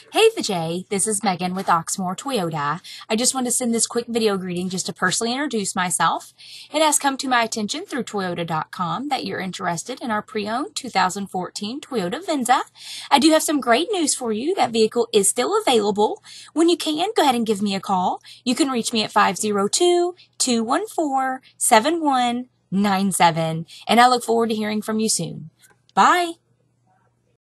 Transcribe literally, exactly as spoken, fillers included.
Hey Vijay, this is Megan with Oxmoor Toyota. I just want to send this quick video greeting just to personally introduce myself. It has come to my attention through Toyota dot com that you're interested in our pre-owned two thousand fourteen Toyota Venza. I do have some great news for you. That vehicle is still available. When you can, go ahead and give me a call. You can reach me at five zero two, two one four, seven one nine seven, and I look forward to hearing from you soon. Bye!